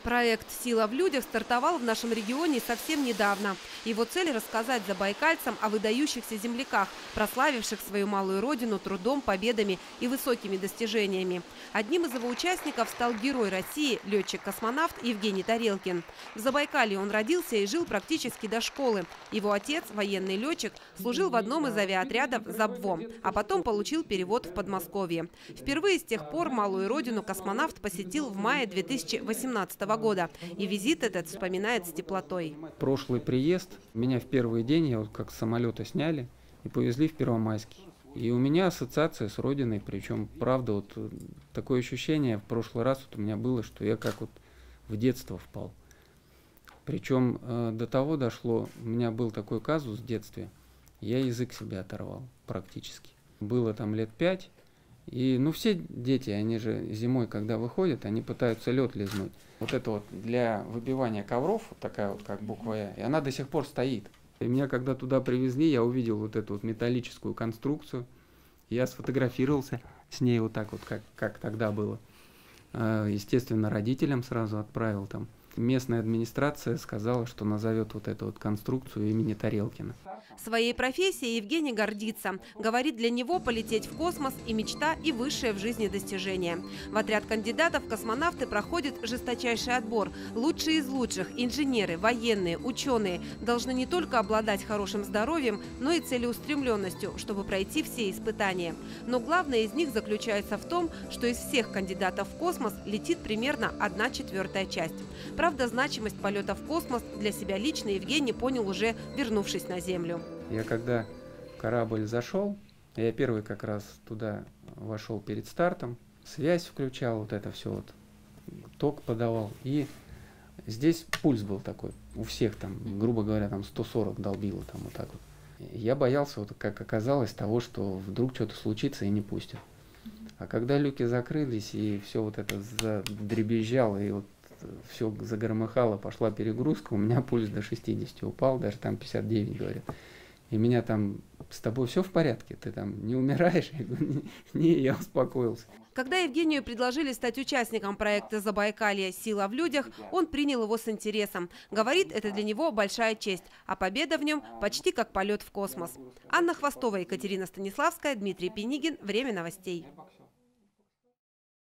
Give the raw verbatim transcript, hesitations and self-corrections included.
Проект «Сила в людях» стартовал в нашем регионе совсем недавно. Его цель – рассказать забайкальцам о выдающихся земляках, прославивших свою малую родину трудом, победами и высокими достижениями. Одним из его участников стал герой России, летчик-космонавт Евгений Тарелкин. В Забайкалье он родился и жил практически до школы. Его отец, военный летчик, служил в одном из авиаотрядов «Забво», а потом получил перевод в Подмосковье. Впервые с тех пор малую родину космонавт посетил в мае две тысячи восемнадцатого года. И визит этот вспоминает с теплотой. Прошлый приезд, меня в первый день, я вот как с самолета сняли и повезли в Первомайский. И у меня ассоциация с родиной, причем, правда, вот такое ощущение в прошлый раз вот у меня было, что я как вот в детство впал. Причем э, до того дошло, у меня был такой казус в детстве, я язык себе оторвал практически. Было там лет пять, и ну все дети, они же зимой, когда выходят, они пытаются лед лизнуть. Вот это вот для выбивания ковров, вот такая вот как буква «Э», и она до сих пор стоит. И меня когда туда привезли, я увидел вот эту вот металлическую конструкцию, я сфотографировался с ней вот так вот, как, как тогда было. Естественно, родителям сразу отправил там. Местная администрация сказала, что назовет вот эту вот конструкцию имени Тарелкина. Своей профессией Евгений гордится. Говорит, для него полететь в космос и мечта, и высшее в жизни достижение. В отряд кандидатов в космонавты проходит жесточайший отбор. Лучшие из лучших – инженеры, военные, ученые – должны не только обладать хорошим здоровьем, но и целеустремленностью, чтобы пройти все испытания. Но главное из них заключается в том, что из всех кандидатов в космос летит примерно одна четвертая часть. Правда, значимость полета в космос для себя лично Евгений понял уже вернувшись на Землю. Я когда в корабль зашел, я первый как раз туда вошел перед стартом, связь включал, вот это все, вот, ток подавал. И здесь пульс был такой, у всех там, грубо говоря, там сто сорок долбило там вот так вот. Я боялся, вот, как оказалось, того, что вдруг что-то случится и не пустят. А когда люки закрылись и все вот это задребезжало, и вот все загромыхало, пошла перегрузка, у меня пульс до шестидесяти упал, даже там пятьдесят девять, говорят. И меня там: с тобой все в порядке, ты там не умираешь? Я говорю: не, я успокоился. Когда Евгению предложили стать участником проекта «Забайкалье. Сила в людях», он принял его с интересом. Говорит, это для него большая честь, а победа в нем почти как полет в космос. Анна Хвостова, Екатерина Станиславская, Дмитрий Пенигин. Время новостей.